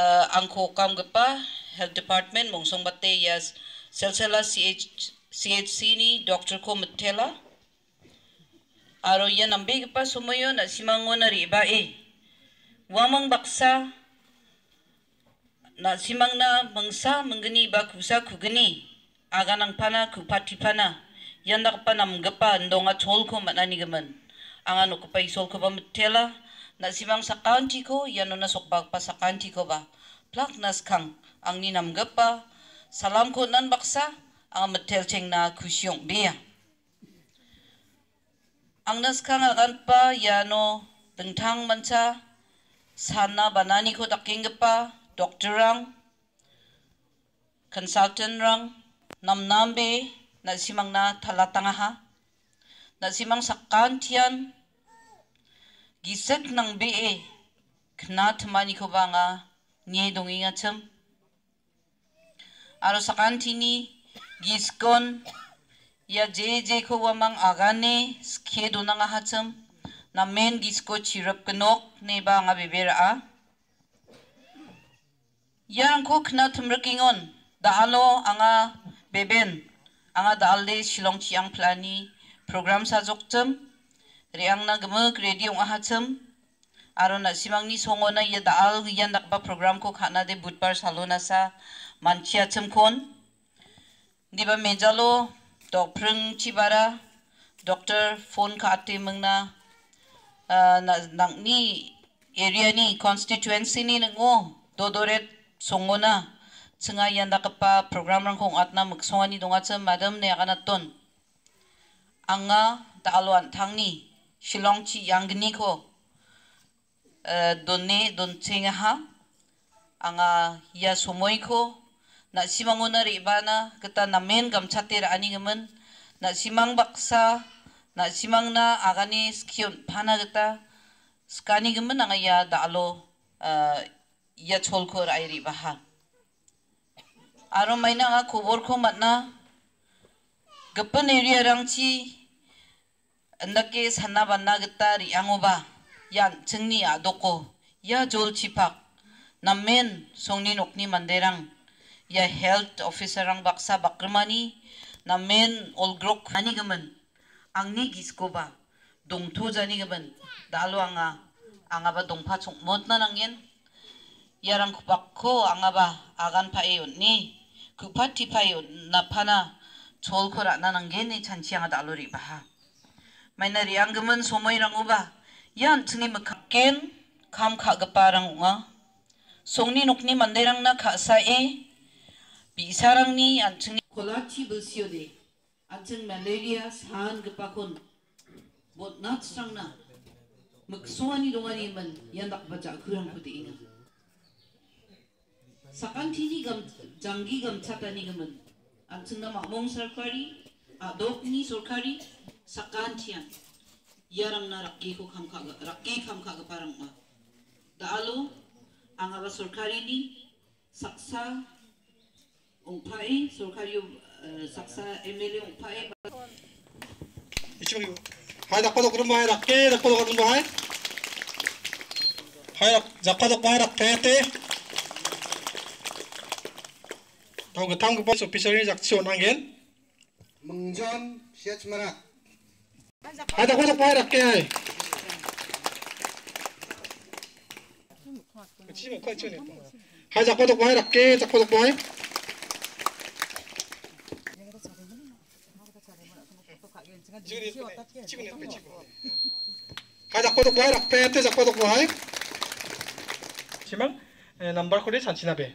angko kam gapa health department mongsong bate yas selsela CHC ni doctor ko mutela aro ya nambe gapa sumoyo na simango na riba wamang baksa na simang na mangsa menggeni ba kusa kugeni aganang pana kupati pana yan nakapa namgapa ndonga chol ko manani gaman angano ko pa isol ko ba mutela na simang sa county ko yano na sokbag pa sa county ko ba plak nas kang ang ninamgapa salam ko nan baksa ang metel cheng na kusyong beya ang nas kang agan pa yano tentang manca sana banani ko takinggapa doktor rang consultant rang namnambe na simang na talatangaha na simang sa kantian gisek ng BE kna tmani ko ba nga nye dongi nga tsem aro sa kantini giskon ya jeje ko wamang agane skedo na nga hatsem na men gisko chirap kenok ne ba nga bebera yan ko kna tumrekingon daalo anga beben anga daalde Shillong chiang plani program sa joktem riang na gemuk radio nga hatsem aro na simang ni songo na ya daal yan nakba program ko khana de budbar salona sa manchia chem kon di ba mejalo dokprung chibara doctor phone ka ate mengna nang ni area ni constituency ni ngo dodoret songo na tsenga yan nakapa program rang kong atna magsonga ni donga chem madam ne akanaton anga daalwan thangni Shillong chi yanggni ko donne don chenga ha anga ya somoy ko na simang una ribana kita namen gamchate ra ani gemen na simang baksa na simang na agani skion phana kita skani gemen anga ya dalo ya chol ko rai ribaha aro maina nga khobor ko matna gapan area rangchi andake sanna banna gita riangoba yan chengni adoko ya jol chipak namen songni nokni manderang ya health officer rang baksa bakrmani namen olgrok ani gaman angni giskoba dongtho jani gaman dalo anga ba dongpha chongmot na nangen yarang khubakko anga ba agan phaeyon ni kupati phaeyon na phana cholkhora na nangen ni chanchianga dalori ba maina riang gaman somoy ranguba yan chungi makaken kam khagparang unga songni nokni manderang na khasae bisarang ni anchungi kolachi besiode anchung malaria san gapakon botnat strangna makswani dongani man yandak baca kurang putih inga sakantini gam jangi gam chatani gaman anchung na mamong sarkari adokni sarkari sakantian yarang na rakki kam khaga parang ma daalo anga ba sarkari ni saksa ongpai sarkari saksa MLA ongpai 이쪽이요. 하이 닭바닥 그런 거 해라. 깨 닭바닥 그런 거 해. 하이 닭바닥 봐라. 배때. 그 탐구 버스 오피셜이 작치원 한겐. 멍전 시아츠마라. 하이 닭바닥 봐라. 깨. 지금 거의 전에. 하이 닭바닥 봐라. 깨 닭바닥 봐. 하이 닭바닥 봐라. 배때 닭바닥 봐. 지금 넘버 코드 잔치나베.